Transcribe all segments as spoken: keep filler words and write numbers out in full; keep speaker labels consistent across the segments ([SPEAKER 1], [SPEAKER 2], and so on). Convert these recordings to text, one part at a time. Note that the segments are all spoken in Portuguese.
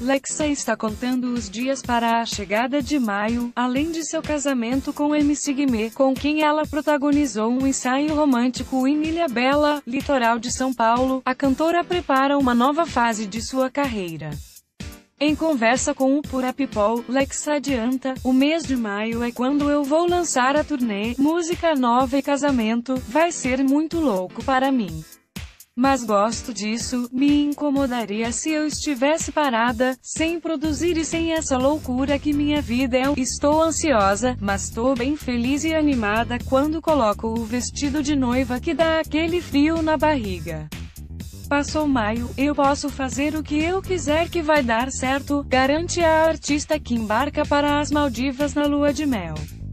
[SPEAKER 1] Lexa está contando os dias para a chegada de maio, além de seu casamento com M C Guimê, com quem ela protagonizou um ensaio romântico em Ilhabela, litoral de São Paulo. A cantora prepara uma nova fase de sua carreira. Em conversa com o Pura People, Lexa adianta: "O mês de maio é quando eu vou lançar a turnê, música nova e casamento, vai ser muito louco para mim. Mas gosto disso, me incomodaria se eu estivesse parada, sem produzir e sem essa loucura que minha vida é. Estou ansiosa, mas tô bem feliz e animada quando coloco o vestido de noiva que dá aquele frio na barriga. Passou maio, eu posso fazer o que eu quiser que vai dar certo", garante a artista que embarca para as Maldivas na lua de mel.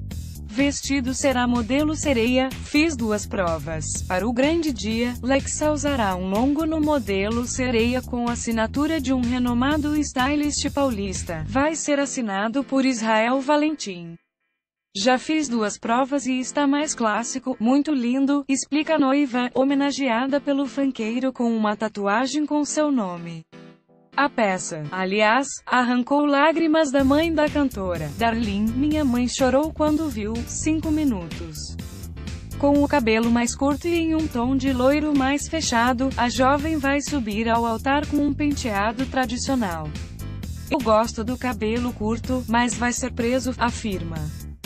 [SPEAKER 1] Vestido será modelo sereia, fiz duas provas. Para o grande dia, Lexa usará um longo no modelo sereia com assinatura de um renomado stylist paulista. Vai ser assinado por Israel Valentim. "Já fiz duas provas e está mais clássico, muito lindo", explica a noiva, homenageada pelo funkeiro com uma tatuagem com seu nome. A peça, aliás, arrancou lágrimas da mãe da cantora. "Darlene, minha mãe chorou quando viu", cinco minutos. Com o cabelo mais curto e em um tom de loiro mais fechado, a jovem vai subir ao altar com um penteado tradicional. "Eu gosto do cabelo curto, mas vai ser preso", afirma.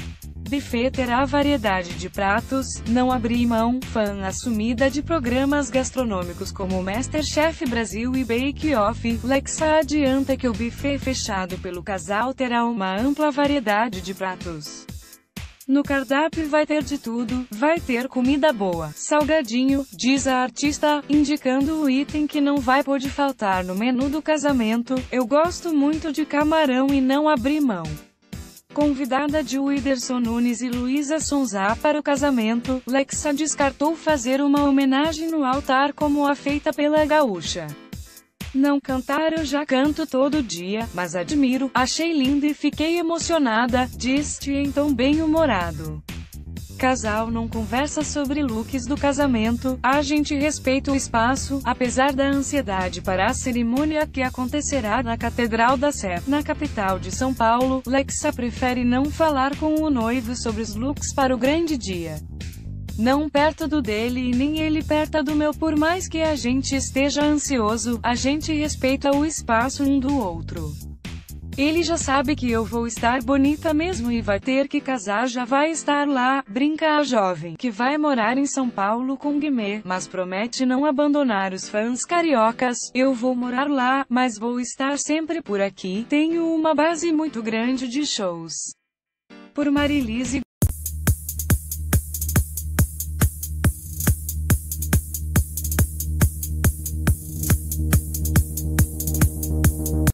[SPEAKER 1] Buffet terá variedade de pratos, não abri mão. Fã assumida de programas gastronômicos como MasterChef Brasil e Bake Off, Lexa adianta que o buffet fechado pelo casal terá uma ampla variedade de pratos. "No cardápio vai ter de tudo, vai ter comida boa, salgadinho", diz a artista, indicando o item que não vai poder faltar no menu do casamento: "Eu gosto muito de camarão e não abri mão". Convidada de Whindersson Nunes e Luísa Sonza para o casamento, Lexa descartou fazer uma homenagem no altar como a feita pela gaúcha. "Não cantar eu já canto todo dia, mas admiro, achei lindo e fiquei emocionada", diz-te em tom bem-humorado. Casal não conversa sobre looks do casamento, a gente respeita o espaço. Apesar da ansiedade para a cerimônia que acontecerá na Catedral da Sé, na capital de São Paulo, Lexa prefere não falar com o noivo sobre os looks para o grande dia. "Não perto do dele e nem ele perto do meu. Por mais que a gente esteja ansioso, a gente respeita o espaço um do outro. Ele já sabe que eu vou estar bonita mesmo e vai ter que casar, já vai estar lá", brinca a jovem, que vai morar em São Paulo com Guimê, mas promete não abandonar os fãs cariocas. "Eu vou morar lá, mas vou estar sempre por aqui, tenho uma base muito grande de shows". Por Marilise